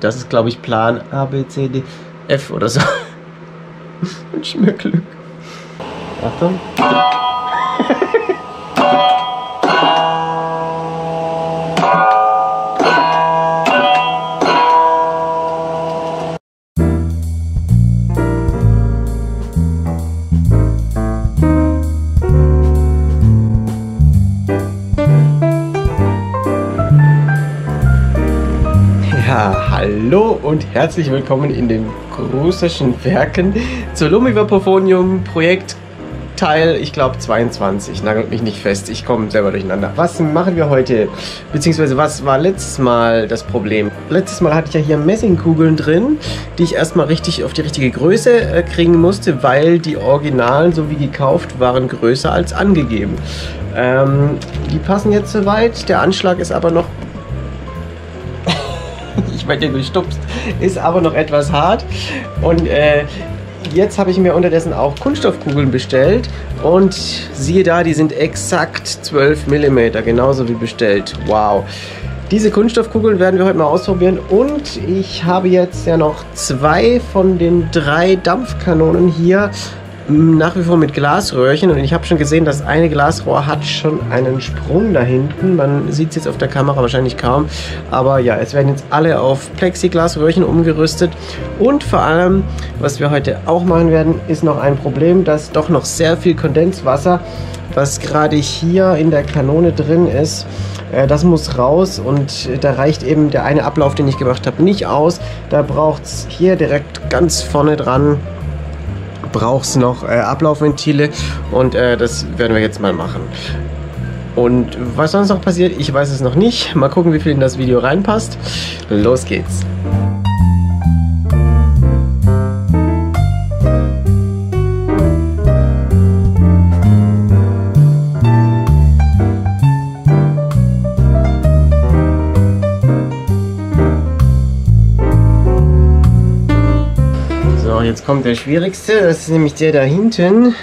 das ist, glaube ich, Plan A, B, C, D, F oder so. Wünsch mir Glück. Achtung. Hallo und herzlich willkommen in den russischen Werken zur Lumivaporphonium Projekt Teil, ich glaube 22. Nagelt mich nicht fest, ich komme selber durcheinander. Was machen wir heute? Beziehungsweise was war letztes Mal das Problem? Letztes Mal hatte ich ja hier Messingkugeln drin, die ich erstmal richtig auf die richtige Größe kriegen musste, weil die Originalen, so wie gekauft, waren größer als angegeben. Die passen jetzt soweit, der Anschlag ist aber noch... Ich werde gestupst, ist aber noch etwas hart und jetzt habe ich mir unterdessen auch Kunststoffkugeln bestellt und siehe da, die sind exakt 12 mm, genauso wie bestellt. Wow! Diese Kunststoffkugeln werden wir heute mal ausprobieren und ich habe jetzt ja noch 2 von den 3 Dampfkanonen hier nach wie vor mit Glasröhrchen und ich habe schon gesehen, das eine Glasrohr hat schon einen Sprung da hinten. Man sieht es jetzt auf der Kamera wahrscheinlich kaum, aber ja, es werden jetzt alle auf Plexiglasröhrchen umgerüstet und vor allem, was wir heute auch machen werden, ist noch ein Problem, dass doch noch sehr viel Kondenswasser, was gerade hier in der Kanone drin ist, das muss raus und da reicht eben der eine Ablauf, den ich gemacht habe, nicht aus. Da braucht es hier direkt ganz vorne dran braucht es noch Ablaufventile und das werden wir jetzt mal machen. Und was sonst noch passiert, ich weiß es noch nicht. Mal gucken, wie viel in das Video reinpasst. Los geht's! Jetzt kommt der schwierigste, das ist nämlich der da hinten.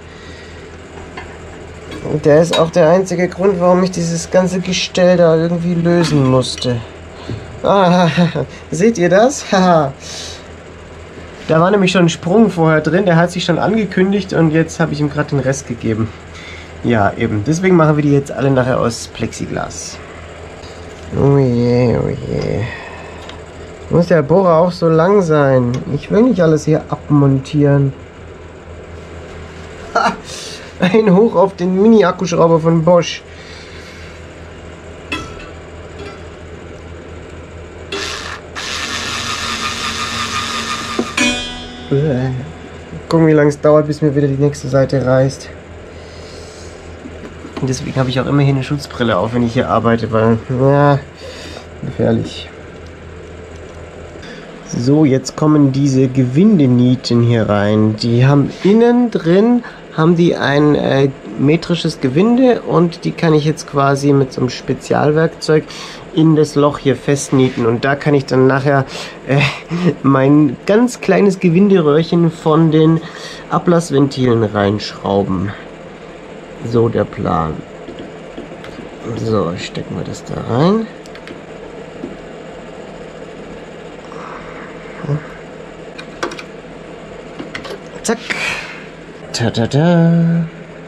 Und der ist auch der einzige Grund, warum ich dieses ganze Gestell da irgendwie lösen musste. Ah, seht ihr das? Da war nämlich schon ein Sprung vorher drin, der hat sich schon angekündigt und jetzt habe ich ihm gerade den Rest gegeben. Ja, eben. Deswegen machen wir die jetzt alle nachher aus Plexiglas. Oh je, oh je. Muss der Bohrer auch so lang sein? Ich will nicht alles hier abmontieren. Ha! Ein Hoch auf den Mini-Akkuschrauber von Bosch. Gucken, wie lange es dauert, bis mir wieder die nächste Seite reißt. Und deswegen habe ich auch immer hier eine Schutzbrille auf, wenn ich hier arbeite, weil, ja, gefährlich. So, jetzt kommen diese Gewindenieten hier rein. Die haben innen drin ein metrisches Gewinde und die kann ich jetzt quasi mit so einem Spezialwerkzeug in das Loch hier festnieten. Und da kann ich dann nachher mein ganz kleines Gewinderöhrchen von den Ablassventilen reinschrauben. So der Plan. So, stecken wir das da rein. Zack. Ta-ta-ta.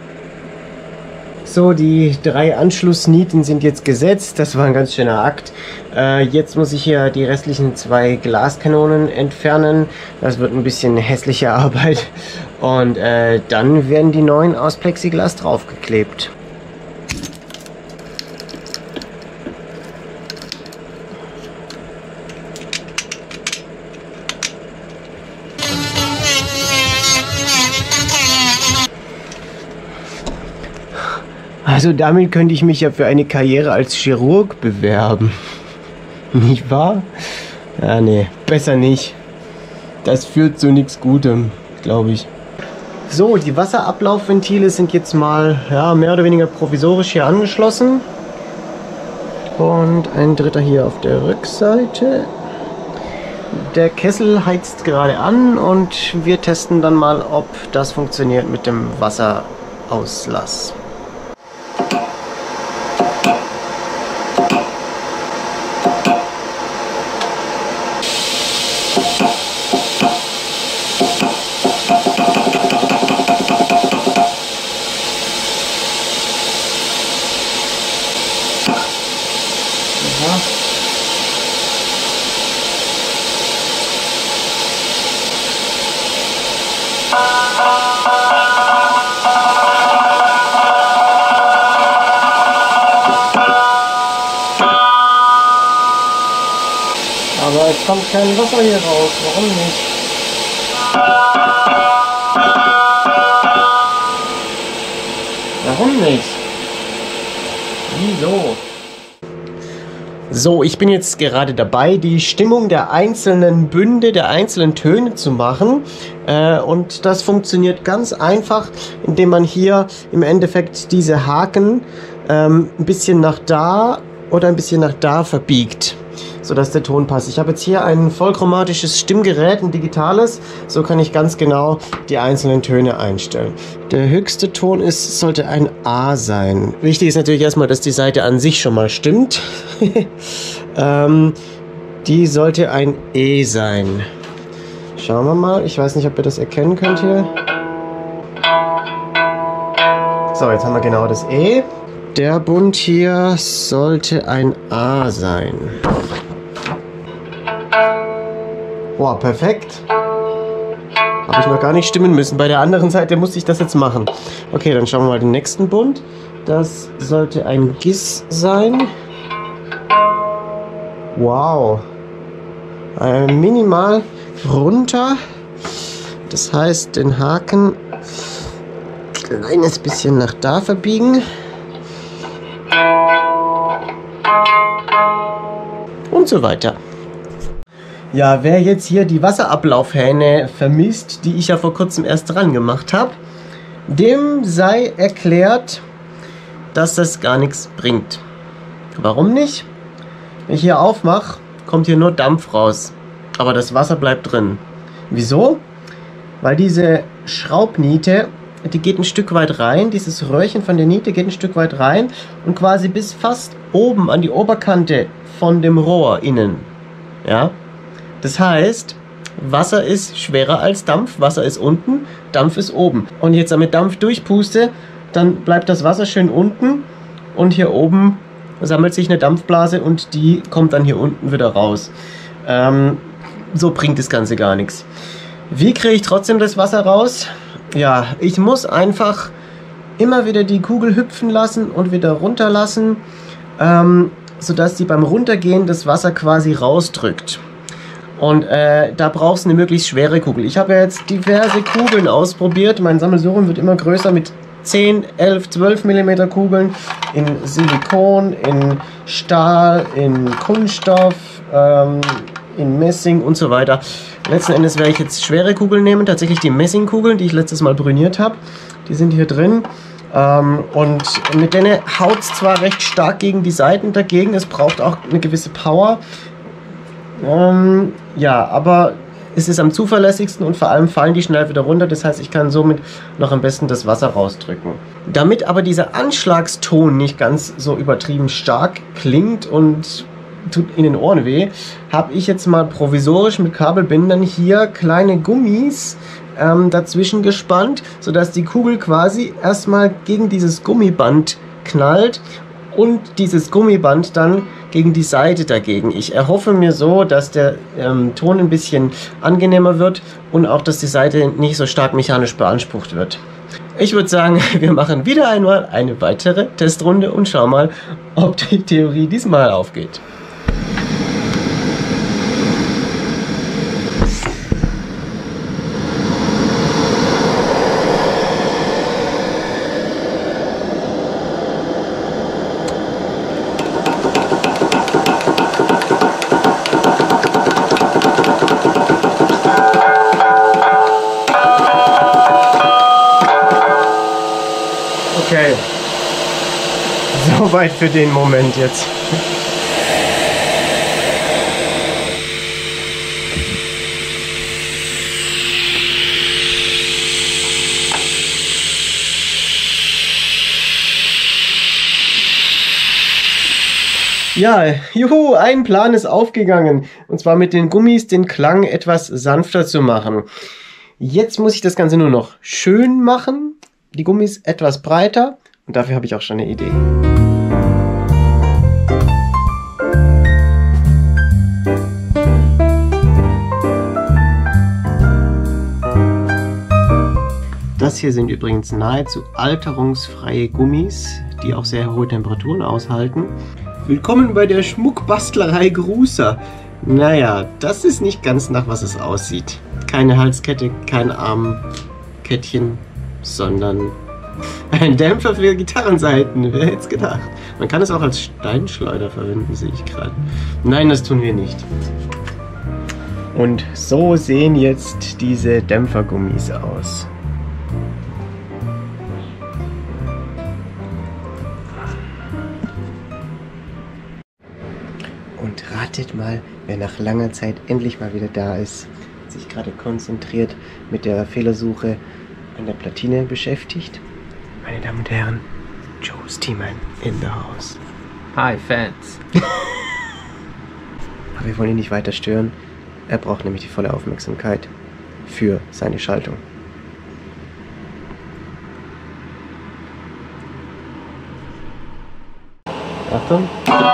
So, die 3 Anschlussnieten sind jetzt gesetzt. Das war ein ganz schöner Akt. Jetzt muss ich hier die restlichen 2 Glaskanonen entfernen. Das wird ein bisschen hässliche Arbeit. Und dann werden die neuen aus Plexiglas draufgeklebt. Also damit könnte ich mich ja für eine Karriere als Chirurg bewerben. Nicht wahr? Ja, nee, besser nicht. Das führt zu nichts Gutem, glaube ich. So, die Wasserablaufventile sind jetzt mal mehr oder weniger provisorisch hier angeschlossen. Und ein dritter hier auf der Rückseite. Der Kessel heizt gerade an und wir testen dann mal, ob das funktioniert mit dem Wasserauslass. Aber es kommt kein Wasser hier raus. Warum nicht? Warum nicht? Wieso? So, ich bin jetzt gerade dabei, die Stimmung der einzelnen Bünde, der einzelnen Töne zu machen. Und das funktioniert ganz einfach, indem man hier im Endeffekt diese Haken ein bisschen nach da oder ein bisschen nach da verbiegt, sodass der Ton passt. Ich habe jetzt hier ein vollchromatisches Stimmgerät, ein digitales, so kann ich ganz genau die einzelnen Töne einstellen. Der höchste Ton sollte ein A sein. Wichtig ist natürlich erstmal, dass die Saite an sich schon mal stimmt. Die sollte ein E sein. Schauen wir mal, ich weiß nicht, ob ihr das erkennen könnt hier. So, jetzt haben wir genau das E. Der Bund hier sollte ein A sein. Boah, perfekt. Habe ich noch gar nicht stimmen müssen. Bei der anderen Seite musste ich das jetzt machen. Okay, dann schauen wir mal den nächsten Bund. Das sollte ein Gis sein. Wow. Minimal runter. Das heißt, den Haken ein kleines bisschen nach da verbiegen. Und so weiter. Ja, wer jetzt hier die Wasserablaufhähne vermisst, die ich ja vor kurzem erst dran gemacht habe, dem sei erklärt, dass das gar nichts bringt. Warum nicht? Wenn ich hier aufmache, kommt hier nur Dampf raus, aber das Wasser bleibt drin. Wieso? Weil diese Schraubniete, die geht ein Stück weit rein, dieses Röhrchen von der Niete geht ein Stück weit rein und quasi bis fast oben an die Oberkante von dem Rohr innen. Ja? Das heißt, Wasser ist schwerer als Dampf, Wasser ist unten, Dampf ist oben. Und jetzt damit Dampf durchpuste, dann bleibt das Wasser schön unten und hier oben sammelt sich eine Dampfblase und die kommt dann hier unten wieder raus. So bringt das Ganze gar nichts. Wie kriege ich trotzdem das Wasser raus? Ja, ich muss einfach immer wieder die Kugel hüpfen lassen und wieder runterlassen, sodass die beim Runtergehen das Wasser quasi rausdrückt. Und da brauchst du eine möglichst schwere Kugel. Ich habe ja jetzt diverse Kugeln ausprobiert. Mein Sammelsurium wird immer größer mit 10, 11, 12 mm Kugeln in Silikon, in Stahl, in Kunststoff, in Messing und so weiter. Letzten Endes werde ich jetzt schwere Kugeln nehmen, tatsächlich die Messingkugeln, die ich letztes Mal brüniert habe. Die sind hier drin. Und mit denen haut es zwar recht stark gegen die Seiten dagegen, es braucht auch eine gewisse Power. Ja, aber es ist am zuverlässigsten und vor allem fallen die schnell wieder runter. Das heißt, ich kann somit noch am besten das Wasser rausdrücken. Damit aber dieser Anschlagston nicht ganz so übertrieben stark klingt und tut in den Ohren weh, habe ich jetzt mal provisorisch mit Kabelbindern hier kleine Gummis dazwischen gespannt, sodass die Kugel quasi erstmal gegen dieses Gummiband knallt und dieses Gummiband dann gegen die Seite dagegen. Ich erhoffe mir so, dass der Ton ein bisschen angenehmer wird und auch, dass die Seite nicht so stark mechanisch beansprucht wird. Ich würde sagen, wir machen wieder einmal eine weitere Testrunde und schauen mal, ob die Theorie diesmal aufgeht. Okay, soweit für den Moment jetzt. Ja, juhu, ein Plan ist aufgegangen. Und zwar mit den Gummis den Klang etwas sanfter zu machen. Jetzt muss ich das Ganze nur noch schön machen. Die Gummis etwas breiter und dafür habe ich auch schon eine Idee. hier sind übrigens nahezu alterungsfreie Gummis, die auch sehr hohe Temperaturen aushalten. Willkommen bei der Schmuckbastlerei Gruser. Naja, das ist nicht ganz nach was es aussieht. Keine Halskette, kein Armkettchen, sondern ein Dämpfer für Gitarrensaiten. Wer hätte es gedacht? Man kann es auch als Steinschleuder verwenden, sehe ich gerade. Nein, das tun wir nicht. Und so sehen jetzt diese Dämpfergummis aus. Und ratet mal, wer nach langer Zeit endlich mal wieder da ist, sich gerade konzentriert mit der Fehlersuche an der Platine beschäftigt. Meine Damen und Herren, Joe Steeman in the house. Hi Fans. Aber wir wollen ihn nicht weiter stören. Er braucht nämlich die volle Aufmerksamkeit für seine Schaltung. Achtung.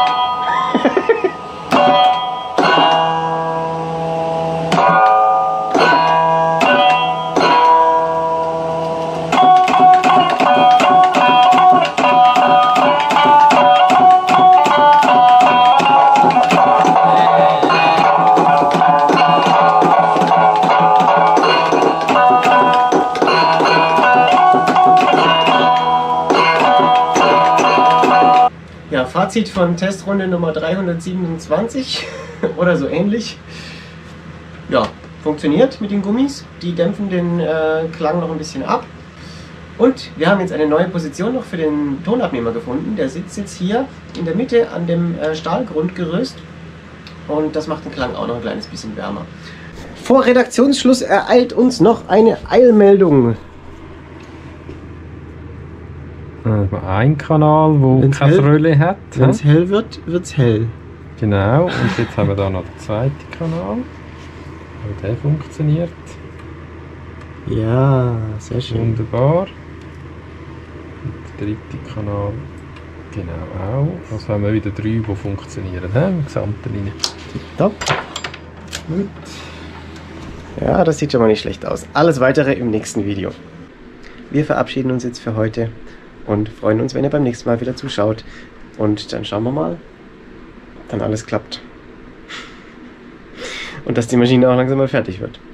Ja, Fazit von Testrunde Nummer 327 oder so ähnlich. Ja, funktioniert mit den Gummis. Die dämpfen den Klang noch ein bisschen ab. Und wir haben jetzt eine neue Position noch für den Tonabnehmer gefunden. Der sitzt jetzt hier in der Mitte an dem Stahlgrundgerüst. Und das macht den Klang auch noch ein kleines bisschen wärmer. Vor Redaktionsschluss ereilt uns noch eine Eilmeldung. Ein Kanal, wo keine Rölle hat. Wenn es hell wird, wird es hell. Genau, und jetzt haben wir da noch den zweiten Kanal. Aber der funktioniert. Ja, sehr schön. Wunderbar. Und der dritte Kanal genau auch. Also haben wir wieder 3, die funktionieren, im gesamten Linie. Top. Gut. Ja, das sieht schon mal nicht schlecht aus. Alles weitere im nächsten Video. Wir verabschieden uns jetzt für heute und freuen uns, wenn ihr beim nächsten Mal wieder zuschaut. Und dann schauen wir mal, ob dann alles klappt. Und dass die Maschine auch langsam mal fertig wird.